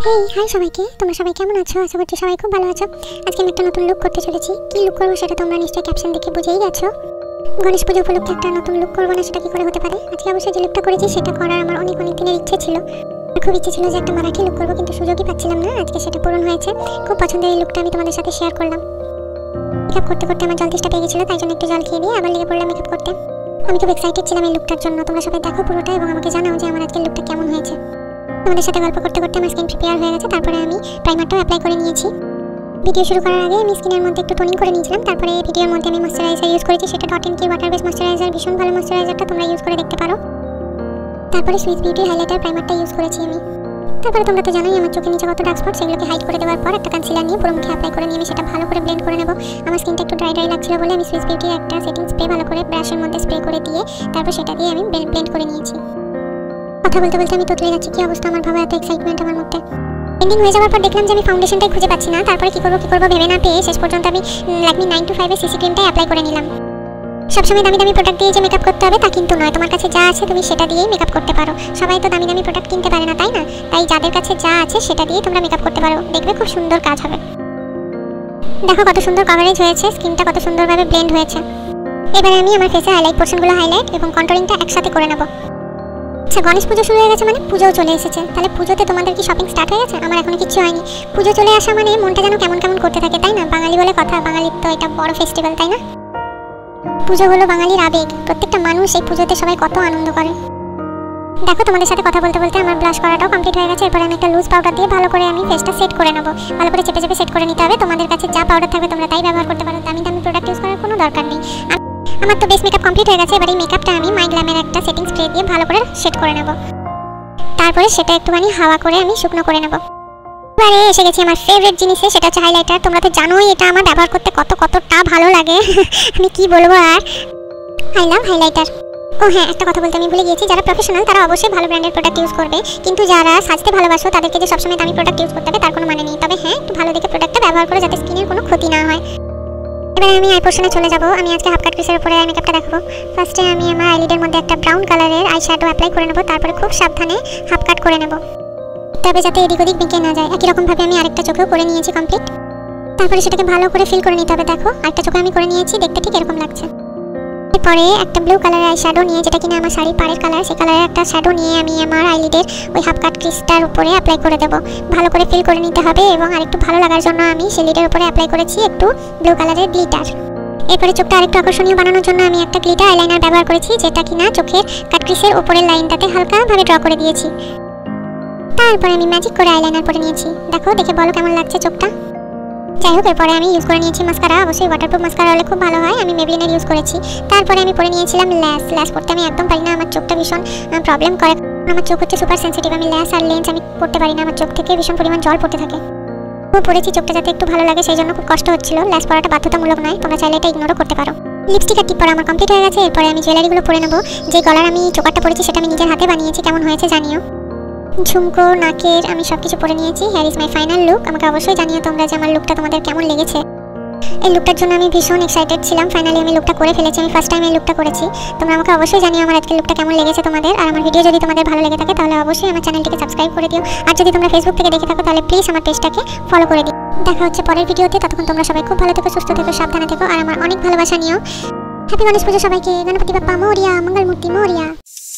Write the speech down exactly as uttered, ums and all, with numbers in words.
Hey hi সবাইকে, তোমরা সবাই কেমন আছো? আশা করছি সবাই খুব ভালো আছো। আজকে আমি একটা নতুন লুক করতে চলেছি। কি লুক করবো সেটা তোমরা নিশ্চয়ই ক্যাপশন দেখে বুঝেই গেছো। গণেশ পুজো উপলক্ষে একটা নতুন লুক করবো না, সেটা কি করে হতে পারে? আজকে অবশ্যই যে লুকটা করেছি সেটা করার আমার অনেক অনেক দিনের ইচ্ছে ছিল। খুব ইচ্ছে ছিল যে একটা মারাঠি লুক করবো, কিন্তু সুযোগই পাচ্ছিলাম না। আজকে সেটা পূরণ হয়েছে। খুব পছন্দের এই লুকটা আমি তোমাদের সাথে শেয়ার করলাম। মেকআপ করতে করতে আমার জল তেষ্টা পেয়ে গেছিলো, তাই জন্য একটু জল খেয়ে দিয়ে আবার লেগে পড়লাম মেকআপ করতে। আমি খুব এক্সাইটেড ছিলাম এই লুকটার জন্য। তোমরা সবাই দেখো পুরোটা এবং আমাকে জানাও যে আমার আজকের লুকটা কেমন হয়েছে। তোমাদের সাথে গল্প করতে করতে আমার স্কিন প্রিপেয়ার হয়ে গেছে। তারপরে আমি প্রাইমারটাও অ্যাপ্লাই করে নিয়েছি। ভিডিও শুরু করার আগে আমি স্কিনের মধ্যে একটু টোনিং করে নিয়েছিলাম। তারপরে ভিডিওর মধ্যে আমি ময়শ্চারাইজার ইউজ করেছি, সেটা dot and key water base moisturizer. ভীষণ ভালো ময়শ্চারাইজারটা, তোমরা ইউজ করে দেখতে পারো। তারপরে সুইস বিউটি হাইলাইটার প্রাইমারটা ইউজ করেছি আমি। তারপরে তোমরা তো জানোই আমার চোখের নিচে কত ডার্ক স্পট, সেগুলোকে হাইড করে দেওয়ার পর একটা কনসিলার নিয়ে পুরো মুখে অ্যাপ্লাই করে নিয়ে আমি সেটা ভালো করে ব্লেন্ড করে নেব। আমার স্কিনটা একটু ড্রাই ড্রাই লাগছিল বলে আমি সুইস বিউটি একটা সেটিং স্প্রে ভালো করে ব্রাশের মধ্যে স্প্রে করে দিয়ে তারপর সেটা দিয়ে আমি ব্লেন্ড করে নিয়েছি। কথা বলতে বলতে আমি তোতলে যাচ্ছি, কি অবস্থা আমার, ভাবা এত এক্সাইটমেন্ট আমার মধ্যে। এন্ডিং হয়ে যাওয়ার পর দেখলাম যে আমি ফাউন্ডেশনটাই খুঁজে পাচ্ছি না। তারপরে কি করবো কি করবো ভেবে না পেয়ে শেষ পর্যন্ত আমি ল্যাকমি নাইন টু ফাইভের সিসি ক্রিমটাই অ্যাপ্লাই করে নিলাম। সবসময় দামি দামি প্রোডাক্ট দিয়ে যে মেকআপ করতে হবে তা কিন্তু নয়। তোমার কাছে যা আছে তুমি সেটা দিয়েই মেকআপ করতে পারো। সবাই তো দামি দামি প্রোডাক্ট কিনতে পারে না, তাই না? তাই যাদের কাছে যা আছে সেটা দিয়েই তোমরা মেকআপ করতে পারো, দেখবে খুব সুন্দর কাজ হবে। দেখো কত সুন্দর কভারেজ হয়েছে, স্কিনটা কত সুন্দরভাবে ব্লেন্ড হয়েছে। এবারে আমি আমার ফেসে হাইলাইট পোর্শনগুলো হাইলাইট এবং কন্ট্রোলিংটা একসাথে করে নেব। আচ্ছা, গণেশ পুজো শুরু হয়ে গেছে মানে পুজোও চলে এসেছে। তাহলে পুজোতে তোমাদের কি শপিং স্টার্ট হয়ে গেছে? আমার এখনো কিছু হয়নি। পুজো চলে আসা মানে মনটা যেন কেমন কেমন করতে থাকে, তাই না? বাঙালি বলে কথা, বাঙালির তো এটা বড় ফেস্টিভ্যাল, তাই না? পুজো হলো বাঙালির আবেগ। প্রত্যেকটা মানুষ এই পুজোতে সবাই কত আনন্দ করে। দেখো তোমাদের সাথে কথা বলতে বলতে আমার ব্লাশ করাটাও কমপ্লিট হয়ে গেছে। এরপর আমি একটা লুজ পাউডার দিয়ে ভালো করে আমি ফেসটা সেট করে নেব। ভালো করে চেপে চেপে সেট করে নিতে হবে। তোমাদের কাছে যা পাউডার থাকবে তোমরা তাই ব্যবহার করতে পারো, দামি দামি প্রোডাক্ট ইউজ করার কোনো দরকার নেই। আমার তো বেস মেকআপ কমপ্লিট হয়ে গেছে। এবার এই মেকআপটা আমি মাই গ্ল্যামের একটা সেটিং স্প্রে দিয়ে ভালো করে সেট করে নেব। তারপরে সেটা একটুখানি হাওয়া করে আমি শুকনো করে নেব। এবারে এসে গেছি আমার ফেভারিট জিনিসে, সেটা হচ্ছে হাইলাইটার। তোমরা তো জানোই এটা আমার ব্যবহার করতে কত কতটা ভালো লাগে। আমি কি বলবো আর, আই লাভ হাইলাইটার। ও হ্যাঁ, একটা কথা বলতে আমি ভুলে গিয়েছি, যারা প্রফেশনাল তারা অবশ্যই ভালো ব্র্যান্ডের প্রোডাক্ট ইউজ করবে, কিন্তু যারা সাজতে ভালোবাসো তাদেরকে যে সবসময় দামি প্রোডাক্ট ইউজ করতে হবে তার কোনো মানে নেই। তবে হ্যাঁ, একটু ভালো দেখে প্রোডাক্টটা ব্যবহার করে যাতে স্কিনের কোনো ক্ষতি না হয়। এবারে আমি আই পোর্শনে চলে যাব। আমি আজকে হাফ কাট ক্রিসের উপরে আই মেকআপটা দেখাবো। ফার্স্টে আমি আমার আইলিডের মধ্যে একটা ব্রাউন কালারের আই শ্যাডো অ্যাপ্লাই করে নেব। তারপরে খুব সাবধানে হাফ কাট করে নেব, তবে যাতে এদিক ওদিক বেঁকে না যায়। একই রকমভাবে আমি আরেকটা চোখেও করে নিয়েছি কমপ্লিট। তারপরে সেটাকে ভালো করে ফিল করে নিতে হবে। দেখো আরেকটা চোখে আমি করে নিয়েছি, দেখতে ঠিক এরকম লাগছে। এরপরে একটা ব্লু কালারের আই শ্যাডো নিয়ে, যেটা কিনা আমার শাড়ির পাড়ের কালার, সেই কালারের একটা শ্যাডো নিয়ে আমি আমার আইলিডের ওই হাফ কাট ক্রিসটার উপরে অ্যাপ্লাই করে দেবো। ভালো করে ফিল করে নিতে হবে এবং আরেকটু ভালো লাগার জন্য আমি সেই লিডের উপরে অ্যাপ্লাই করেছি একটু ব্লু কালারের গ্লিটার। এরপরে চোখটা আরেকটু আকর্ষণীয় বানানোর জন্য আমি একটা গ্লিটার আইলাইনার ব্যবহার করেছি, যেটা কিনা চোখের কাট ক্রিসের উপরের লাইনটাতে হালকাভাবে ড্র করে দিয়েছি। তারপরে আমি ম্যাজিক করে আইলাইনার পরে নিয়েছি। দেখো, দেখে বলো কেমন লাগছে চোখটা। যাই হোক, এরপরে আমি ইউজ করে নিয়েছি মাস্কারা। অবশ্যই ওয়াটারপ্রুফ মাস্কারা হলে খুব ভালো হয়। আমি মেবলিনের ইউজ করেছি। তারপরে আমি পরে নিয়েছিলাম ল্যাস। ল্যাস পড়তে আমি একদম পারি না, আমার চোখটা ভীষণ প্রবলেম করে। আমার চোখ হচ্ছে সুপার সেন্সিটিভ। আমি ল্যাস আর লেন্স আমি পড়তে পারি না, আমার চোখ থেকে ভীষণ পরিমাণ জল পড়তে থাকে। খুব পড়েছি চোখটা যাতে একটু ভালো লাগে, সেই জন্য খুব কষ্ট হচ্ছিল। ল্যাস পরাটা বাধ্যতামূলক নয়, তোমরা চাইলে এটা ইগনোরও করতে পারো। লিপস্টিক আর টিপ পরা আমার কমপ্লিট হয়ে গেছে। এরপরে আমি জুয়েলারিগুলো পরে নেবো। যে গলার আমি চোকারটা পরেছি সেটা আমি নিজের হাতে বানিয়েছি, কেমন হয়েছে জানিও। ঝুমকো, নাকের আমি সব কিছু পরে নিয়েছি। Here is my final look. আমাকে অবশ্যই জানিও তোমরা যে আমার লুকটা তোমাদের কেমন লেগেছে। এই লুকটার জন্য আমি ভীষণ এক্সাইটেড ছিলাম। ফাইনালি আমি লুকটা করে ফেলেছি। আমি ফার্স্ট টাইম এই লুকটা করেছি। তোমরা আমাকে অবশ্যই জানিও আমার আজকের লুকটা কেমন লেগেছে তোমাদের। আর আমার ভিডিও যদি তোমাদের ভালো লেগে থাকে তাহলে অবশ্যই আমার চ্যানেলটিকে সাবস্ক্রাইব করে দিও। আর যদি তোমরা ফেসবুক থেকে দেখে থাকো তাহলে প্লিজ আমার পেজটাকে ফলো করে দিও। দেখা হচ্ছে পরের ভিডিওতে। ততক্ষণ তোমরা সবাই খুব ভালো থেকো, সুস্থ থেকো, সাবধানে থেকো আর আমার অনেক ভালোবাসা নিও। হ্যাপি গণেশ পুজো সবাইকে। গণপতি বাপ্পা মোরিয়া, মঙ্গলমূর্তি মোরিয়া।